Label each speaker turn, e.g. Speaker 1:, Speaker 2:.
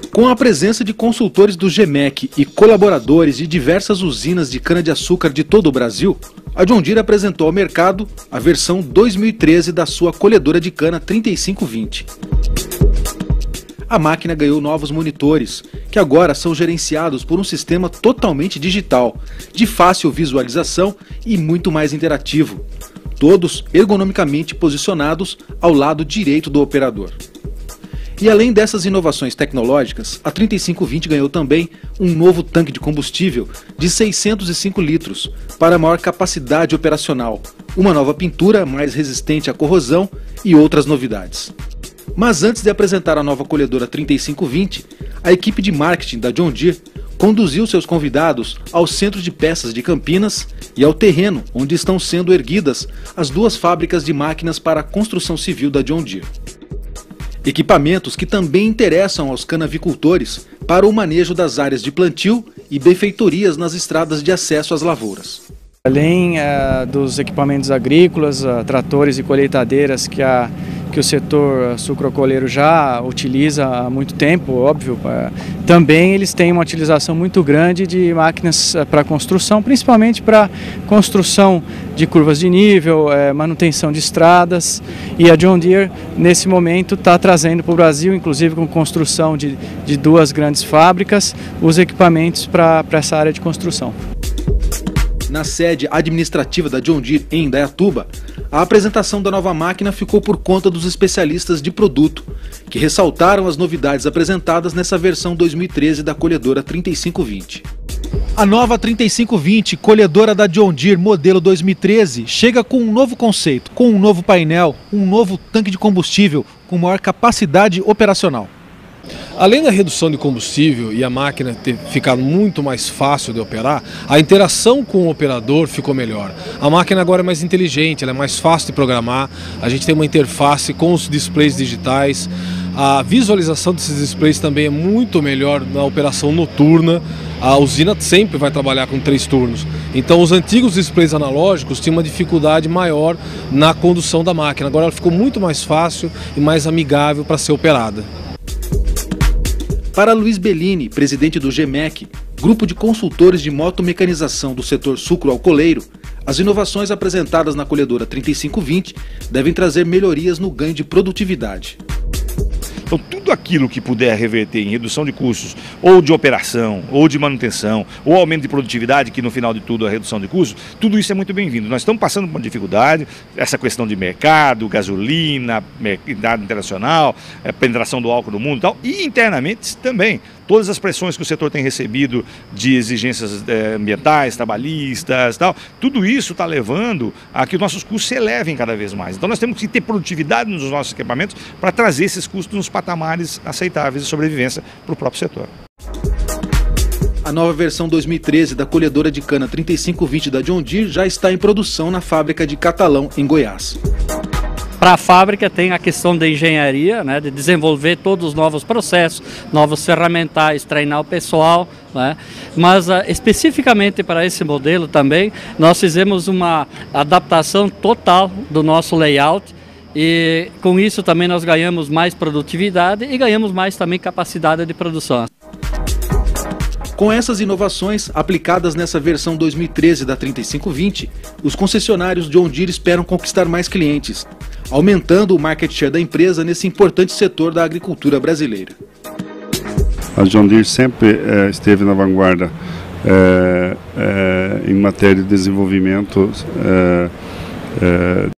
Speaker 1: Com a presença de consultores do GEMEC e colaboradores de diversas usinas de cana-de-açúcar de todo o Brasil, a John Deere apresentou ao mercado a versão 2013 da sua colhedora de cana 3520. A máquina ganhou novos monitores, que agora são gerenciados por um sistema totalmente digital, de fácil visualização e muito mais interativo, todos ergonomicamente posicionados ao lado direito do operador. E além dessas inovações tecnológicas, a 3520 ganhou também um novo tanque de combustível de 605 litros para maior capacidade operacional, uma nova pintura mais resistente à corrosão e outras novidades. Mas antes de apresentar a nova colhedora 3520, a equipe de marketing da John Deere conduziu seus convidados ao Centro de Peças de Campinas e ao terreno onde estão sendo erguidas as duas fábricas de máquinas para a construção civil da John Deere. Equipamentos que também interessam aos canavicultores para o manejo das áreas de plantio e benfeitorias nas estradas de acesso às lavouras.
Speaker 2: Além dos equipamentos agrícolas, tratores e colheitadeiras que o setor sucroalcooleiro já utiliza há muito tempo, óbvio, também eles têm uma utilização muito grande de máquinas para construção, principalmente para construção de curvas de nível, manutenção de estradas, e a John Deere nesse momento está trazendo para o Brasil, inclusive com construção de duas grandes fábricas, os equipamentos para essa área de construção.
Speaker 1: Na sede administrativa da John Deere em Indaiatuba, a apresentação da nova máquina ficou por conta dos especialistas de produto, que ressaltaram as novidades apresentadas nessa versão 2013 da colhedora 3520. A nova 3520, colhedora da John Deere modelo 2013, chega com um novo conceito, com um novo painel, um novo tanque de combustível com maior capacidade operacional.
Speaker 3: Além da redução de combustível e a máquina ter ficado muito mais fácil de operar, a interação com o operador ficou melhor. A máquina agora é mais inteligente, ela é mais fácil de programar, a gente tem uma interface com os displays digitais, a visualização desses displays também é muito melhor na operação noturna. A usina sempre vai trabalhar com 3 turnos, então os antigos displays analógicos tinham uma dificuldade maior na condução da máquina, agora ela ficou muito mais fácil e mais amigável para ser operada.
Speaker 1: Para Luiz Bellini, presidente do GEMEC, grupo de consultores de motomecanização do setor sucroalcooleiro, as inovações apresentadas na colhedora 3520 devem trazer melhorias no ganho de produtividade.
Speaker 4: Então, tudo aquilo que puder reverter em redução de custos, ou de operação, ou de manutenção, ou aumento de produtividade, que no final de tudo é a redução de custos, tudo isso é muito bem-vindo. Nós estamos passando por uma dificuldade, essa questão de mercado, gasolina, mercado internacional, penetração do álcool no mundo e tal, e internamente também. Todas as pressões que o setor tem recebido de exigências ambientais, trabalhistas, tal, tudo isso está levando a que os nossos custos se elevem cada vez mais. Então nós temos que ter produtividade nos nossos equipamentos para trazer esses custos nos patamares aceitáveis de sobrevivência para o próprio setor.
Speaker 1: A nova versão 2013 da colhedora de cana 3520 da John Deere já está em produção na fábrica de Catalão, em Goiás.
Speaker 5: Para a fábrica tem a questão da engenharia, né, de desenvolver todos os novos processos, novos ferramentais, treinar o pessoal, né, mas especificamente para esse modelo também nós fizemos uma adaptação total do nosso layout e com isso também nós ganhamos mais produtividade e ganhamos mais também capacidade de produção.
Speaker 1: Com essas inovações aplicadas nessa versão 2013 da 3520, os concessionários John Deere esperam conquistar mais clientes, aumentando o market share da empresa nesse importante setor da agricultura brasileira.
Speaker 6: A John Deere sempre esteve na vanguarda em matéria de desenvolvimento